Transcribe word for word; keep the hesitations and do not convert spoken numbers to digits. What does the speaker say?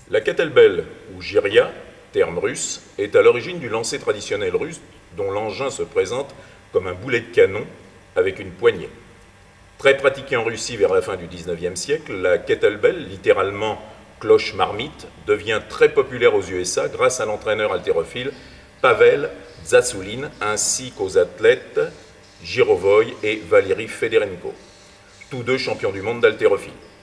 La kettlebell, ou giria, terme russe, est à l'origine du lancer traditionnel russe dont l'engin se présente comme un boulet de canon avec une poignée. Très pratiquée en Russie vers la fin du dix-neuvième siècle, la kettlebell, littéralement cloche marmite, devient très populaire aux U S A grâce à l'entraîneur haltérophile Pavel Tsatsouline ainsi qu'aux athlètes Jirovoy et Valery Fedorenko, tous deux champions du monde d'haltérophilie.